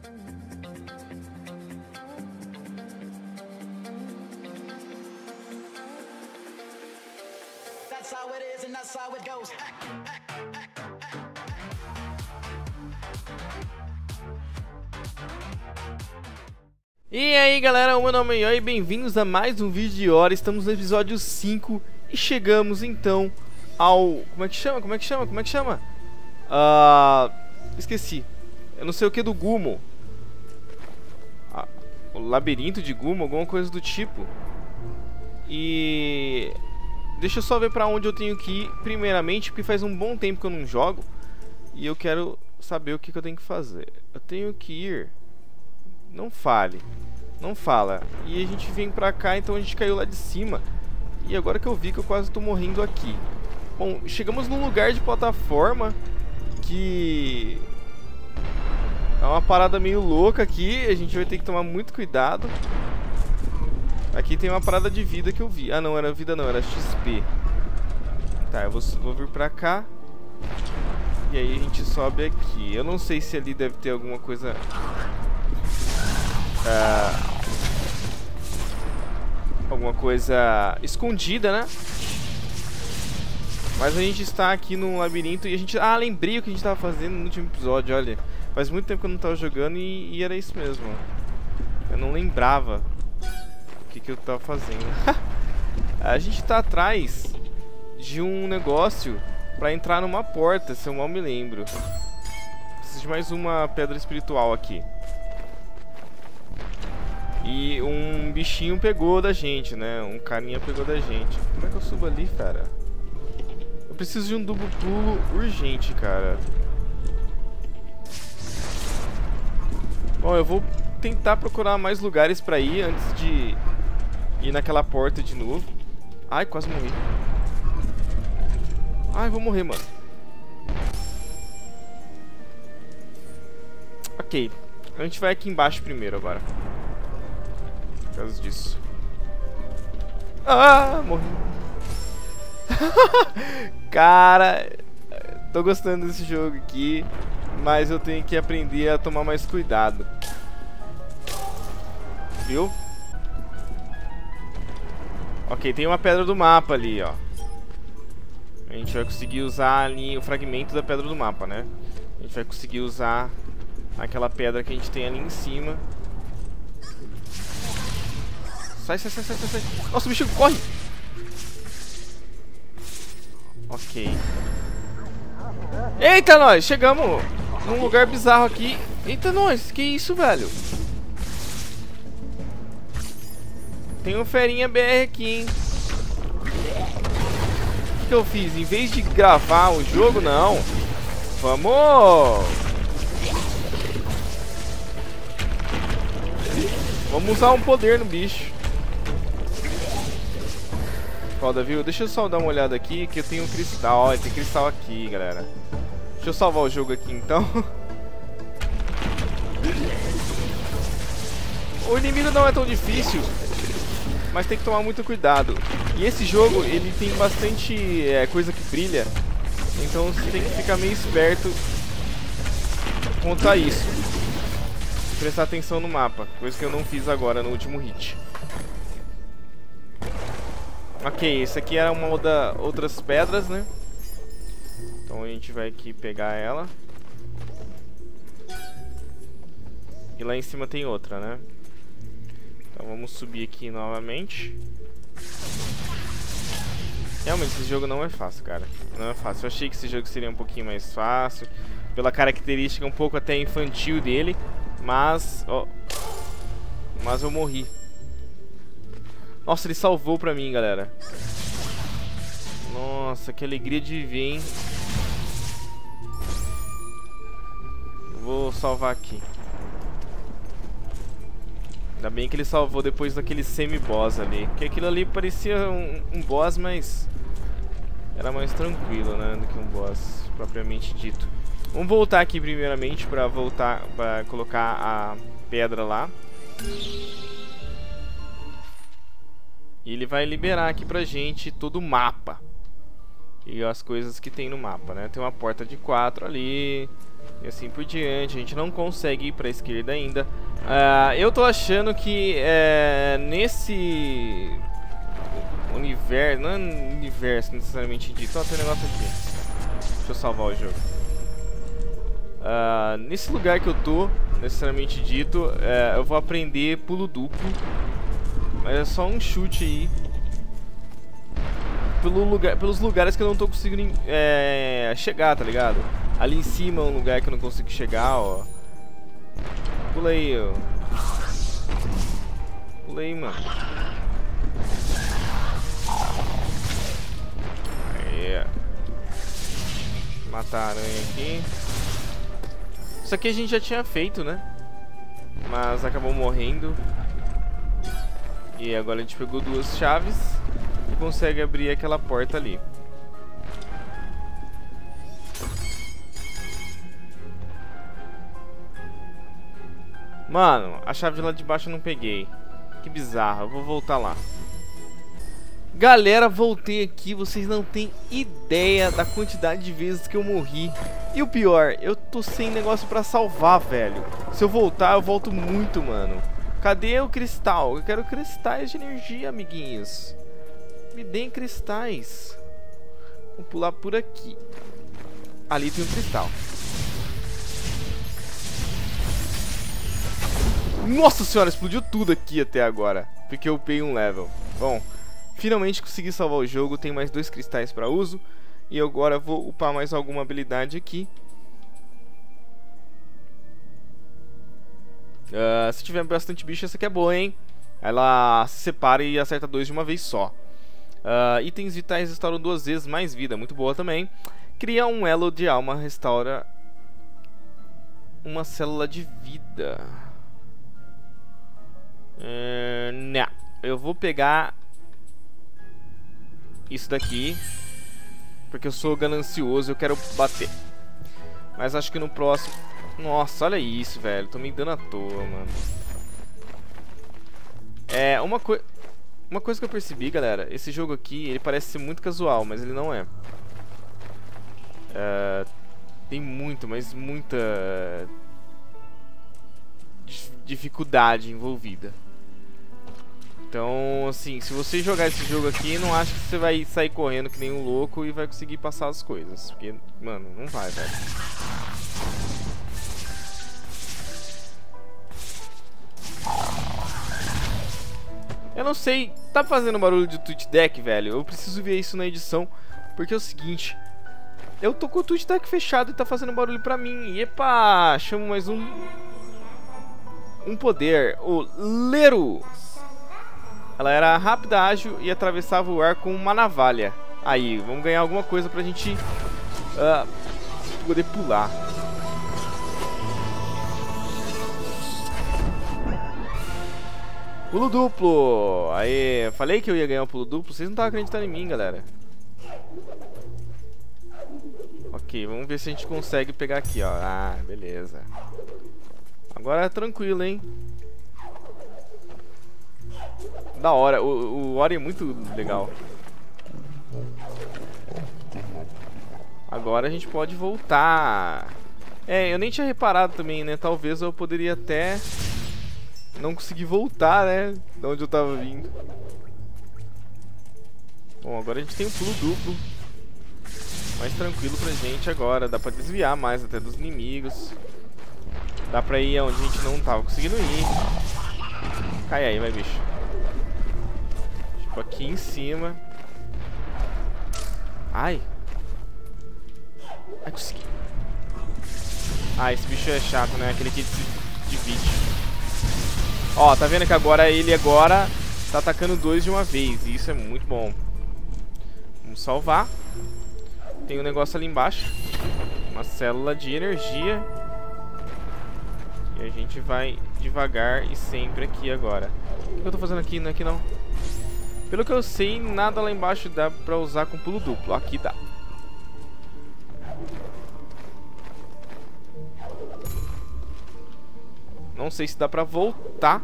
That's how it is and that's how it goes. E aí galera, meu nome é Ian e bem-vindos a mais um vídeo de hora. Estamos no episódio 5 e chegamos então ao... Como é que chama? Esqueci. Eu não sei o que do Gumo. O labirinto de Gumo, alguma coisa do tipo. E... deixa eu só ver pra onde eu tenho que ir primeiramente, porque faz um bom tempo que eu não jogo. E eu quero saber o que eu tenho que fazer. Eu tenho que ir... Não fale. Não fala. E a gente vem pra cá, então a gente caiu lá de cima. E agora que eu vi que eu quase tô morrendo aqui. Bom, chegamos num lugar de plataforma que... é uma parada meio louca aqui. A gente vai ter que tomar muito cuidado. Aqui tem uma parada de vida que eu vi. Ah, não, era vida não, era XP. Tá, eu vou vir pra cá. E aí a gente sobe aqui. Eu não sei se ali deve ter alguma coisa... alguma coisa escondida, né? Mas a gente está aqui no labirinto e a gente... Ah, lembrei o que a gente estava fazendo no último episódio, olha. Faz muito tempo que eu não estava jogando e era isso mesmo. Eu não lembrava o que eu estava fazendo. A gente está atrás de um negócio para entrar numa porta, se eu mal me lembro. Preciso de mais uma pedra espiritual aqui. E um bichinho pegou da gente, né? Um carinha pegou da gente. Como é que eu subo ali, cara? Eu preciso de um duplo pulo urgente, cara. Bom, eu vou tentar procurar mais lugares pra ir antes de ir naquela porta de novo. Ai, quase morri. Ai, vou morrer, mano. Ok. A gente vai aqui embaixo primeiro agora. Por causa disso. Ah, morri. Cara, tô gostando desse jogo aqui, mas eu tenho que aprender a tomar mais cuidado. Viu? Ok, tem uma pedra do mapa ali, ó. A gente vai conseguir usar ali o fragmento da pedra do mapa, né? A gente vai conseguir usar aquela pedra que a gente tem ali em cima. Sai. Nossa, o bicho corre! Ok. Eita, nós! Chegamos num lugar bizarro aqui. Eita, nós! Que isso, velho? Tem um ferinha BR aqui, hein? O que eu fiz? Em vez de gravar o jogo, não. Vamos! Vamos usar um poder no bicho. Foda, viu? Deixa eu só dar uma olhada aqui, que eu tenho um cristal. Ó, tem cristal aqui, galera. Deixa eu salvar o jogo aqui, então. O inimigo não é tão difícil, mas tem que tomar muito cuidado. E esse jogo, ele tem bastante coisa que brilha. Então você tem que ficar meio esperto quanto a isso. Prestar atenção no mapa, coisa que eu não fiz agora no último hit. Ok, esse aqui era uma das outras pedras, né? Então a gente vai aqui pegar ela. E lá em cima tem outra, né? Então vamos subir aqui novamente. Realmente esse jogo não é fácil, cara. Não é fácil. Eu achei que esse jogo seria um pouquinho mais fácil, pela característica um pouco até infantil dele. Mas... ó, mas eu morri. Nossa, ele salvou pra mim, galera. Nossa, que alegria de viver, hein? Vou salvar aqui. Ainda bem que ele salvou depois daquele semi-boss ali. Porque aquilo ali parecia um boss, mas... era mais tranquilo, né? Do que um boss propriamente dito. Vamos voltar aqui primeiramente pra colocar a pedra lá. E ele vai liberar aqui pra gente todo o mapa. E as coisas que tem no mapa, né? Tem uma porta de 4 ali. E assim por diante. A gente não consegue ir pra esquerda ainda. Eu tô achando que nesse universo, não é universo necessariamente dito. Ó, tem um negócio aqui. Deixa eu salvar o jogo. Nesse lugar que eu tô, necessariamente dito, eu vou aprender pulo duplo. Mas é só um chute aí. Pelos lugares que eu não tô conseguindo chegar, tá ligado? Ali em cima é um lugar que eu não consigo chegar, ó. Pula aí, ó. Pula aí, mano. Aí. Matar a aranha aqui. Isso aqui a gente já tinha feito, né? Mas acabou morrendo. E agora a gente pegou 2 chaves e consegue abrir aquela porta ali. Mano, a chave lá de baixo eu não peguei. Que bizarro, eu vou voltar lá. Galera, voltei aqui. Vocês não têm ideia da quantidade de vezes que eu morri. E o pior, eu tô sem negócio pra salvar, velho. Se eu voltar, eu volto muito, mano. Cadê o cristal? Eu quero cristais de energia, amiguinhos. Me deem cristais. Vou pular por aqui. Ali tem um cristal. Nossa senhora, explodiu tudo aqui até agora. Porque eu upei um level. Bom, finalmente consegui salvar o jogo. Tem mais 2 cristais para uso. E agora vou upar mais alguma habilidade aqui. Se tiver bastante bicho, essa aqui é boa, hein? Ela se separa e acerta 2 de uma vez só. Itens vitais restauram 2 vezes mais vida. Muito boa também. Cria um elo de alma. Restaura uma célula de vida. Não. Eu vou pegar isso daqui, porque eu sou ganancioso, eu quero bater. Mas acho que no próximo... Nossa, olha isso, velho. Tô me dando à toa, mano. Uma coisa que eu percebi, galera. Esse jogo aqui, ele parece ser muito casual, mas ele não é. Tem muito, mas muita dificuldade envolvida. Então, assim, se você jogar esse jogo aqui, não acho que você vai sair correndo que nem um louco e vai conseguir passar as coisas. Porque, mano, não vai, velho. Eu não sei, tá fazendo barulho de Twitch Deck, velho? Eu preciso ver isso na edição, porque é o seguinte... Eu tô com o Twitch Deck fechado e tá fazendo barulho pra mim. Epa, chamo mais um poder, o Leru. Ela era rápida, ágil e atravessava o ar com uma navalha. Aí, vamos ganhar alguma coisa pra gente poder pular. Pulo duplo. Aí, falei que eu ia ganhar um pulo duplo. Vocês não estavam acreditando em mim, galera. Ok, vamos ver se a gente consegue pegar aqui, ó. Ah, beleza. Agora é tranquilo, hein. Da hora, o Ori é muito legal. Agora a gente pode voltar. Eu nem tinha reparado também, né? Talvez eu poderia até não conseguir voltar, né? De onde eu tava vindo. Bom, agora a gente tem um pulo duplo. Mais tranquilo pra gente agora. Dá pra desviar mais até dos inimigos. Dá pra ir onde a gente não tava conseguindo ir. Cai aí, vai, bicho. Tipo aqui em cima. Ai. Ai, consegui. Ah, esse bicho é chato, né? Aquele que se divide. Ó, tá vendo que agora ele tá atacando 2 de uma vez. E isso é muito bom. Vamos salvar. Tem um negócio ali embaixo. Uma célula de energia. E a gente vai devagar e sempre aqui agora. O que eu tô fazendo aqui? Não é aqui não. Pelo que eu sei, nada lá embaixo dá pra usar com pulo duplo. Aqui dá. Não sei se dá pra voltar.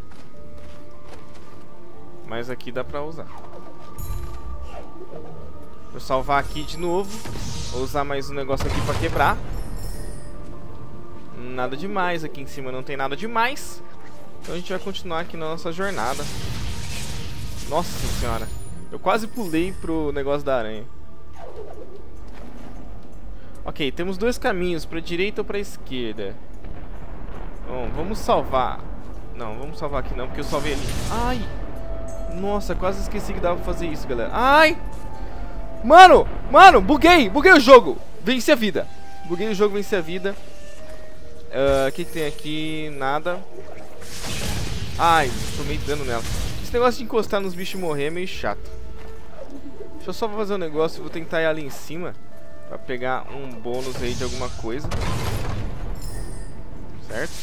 Mas aqui dá pra usar. Vou salvar aqui de novo. Vou usar mais um negócio aqui pra quebrar. nada demais. Aqui em cima não tem nada demais. Então a gente vai continuar aqui na nossa jornada. Nossa senhora. Eu quase pulei pro negócio da aranha. Ok, temos dois caminhos, pra direita ou pra esquerda. Bom, vamos salvar. Não, vamos salvar aqui não, porque eu salvei ali. Ai! Nossa, quase esqueci que dava pra fazer isso, galera. Ai! Mano, buguei o jogo. Venci a vida. Buguei o jogo, venci a vida. O que tem aqui? Nada. Ai, tomei dano nela. Esse negócio de encostar nos bichos e morrer é meio chato. Deixa eu só fazer um negócio. Vou tentar ir ali em cima pra pegar um bônus aí de alguma coisa. Certo?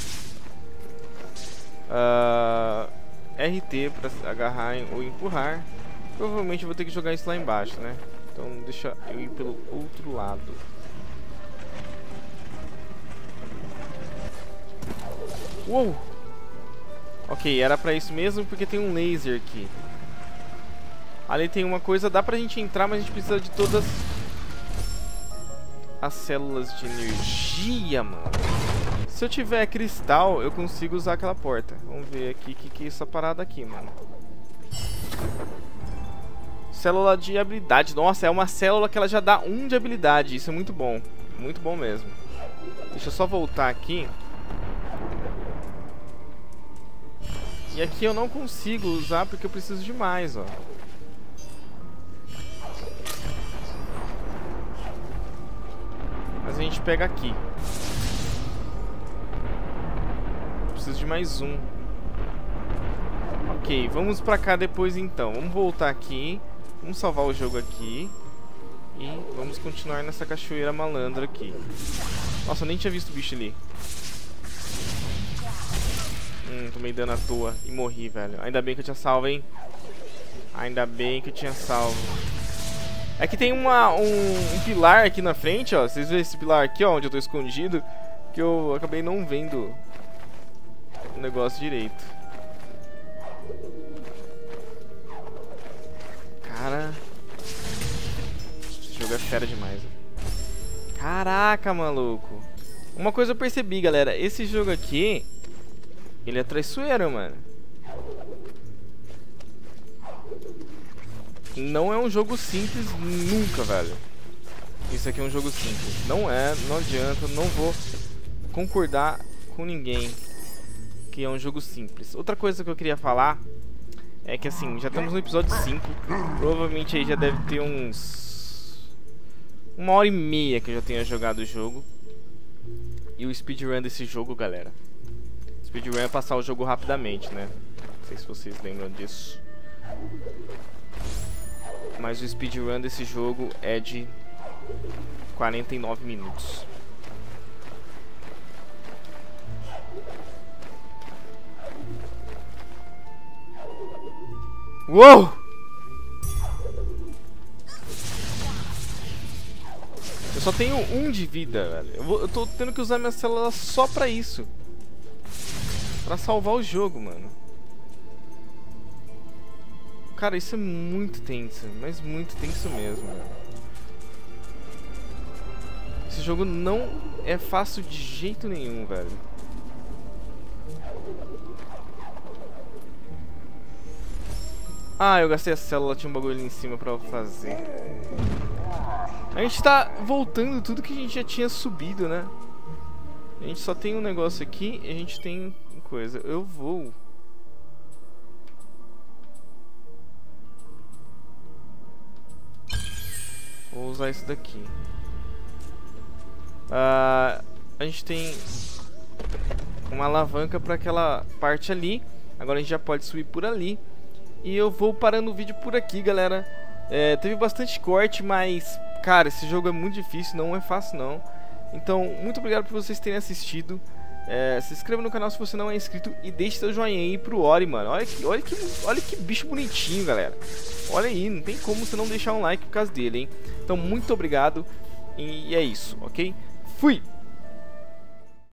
RT pra agarrar ou empurrar. Provavelmente eu vou ter que jogar isso lá embaixo, né? Então deixa eu ir pelo outro lado. Uou! Ok, era pra isso mesmo porque tem um laser aqui. Ali tem uma coisa, dá pra gente entrar, mas a gente precisa de todas as células de energia, mano. Se eu tiver cristal, eu consigo usar aquela porta. Vamos ver aqui o que é essa parada aqui, mano. Célula de habilidade. Nossa, é uma célula que ela já dá 1 de habilidade. Isso é muito bom. Muito bom mesmo. Deixa eu só voltar aqui. E aqui eu não consigo usar porque eu preciso de mais, ó. Mas a gente pega aqui. Preciso de mais um. Ok, vamos pra cá depois então. Vamos voltar aqui. Vamos salvar o jogo aqui. E vamos continuar nessa cachoeira malandra aqui. Nossa, eu nem tinha visto o bicho ali. Tomei dano à toa e morri, velho. Ainda bem que eu tinha salvo, hein? Ainda bem que eu tinha salvo. É que tem um pilar aqui na frente, ó. Vocês veem esse pilar aqui, ó, onde eu tô escondido? Que eu acabei não vendo o negócio direito. Cara, esse jogo é fera demais. Caraca, maluco. Uma coisa eu percebi, galera. Esse jogo aqui, ele é traiçoeiro, mano. Não é um jogo simples nunca, velho. Isso aqui é um jogo simples. Não é, não adianta, não vou concordar com ninguém que é um jogo simples. Outra coisa que eu queria falar é que assim, já estamos no episódio 5. Provavelmente aí já deve ter uns 1h30 que eu já tenha jogado o jogo. E o speedrun desse jogo, galera, speedrun é passar o jogo rapidamente, né? Não sei se vocês lembram disso. Mas o speedrun desse jogo é de 49 minutos. Uou! Eu só tenho 1 de vida, velho. Eu tô tendo que usar minha célula só pra isso. Pra salvar o jogo, mano. Cara, isso é muito tenso. Mas muito tenso mesmo, velho. Esse jogo não é fácil de jeito nenhum, velho. Ah, eu gastei a célula, tinha um bagulho ali em cima pra fazer. A gente tá voltando tudo que a gente já tinha subido, né? A gente só tem um negócio aqui e a gente tem coisa. Eu vou... Vou usar isso daqui. A gente tem uma alavanca pra aquela parte ali. Agora a gente já pode subir por ali. E eu vou parando o vídeo por aqui, galera. Teve bastante corte, mas, cara, esse jogo é muito difícil, não é fácil não. Então, muito obrigado por vocês terem assistido. Se inscreva no canal se você não é inscrito e deixe seu joinha aí pro Ori, mano. Olha que bicho bonitinho, galera. Olha aí, não tem como você não deixar um like por causa dele, hein. Então, muito obrigado e é isso, ok? Fui!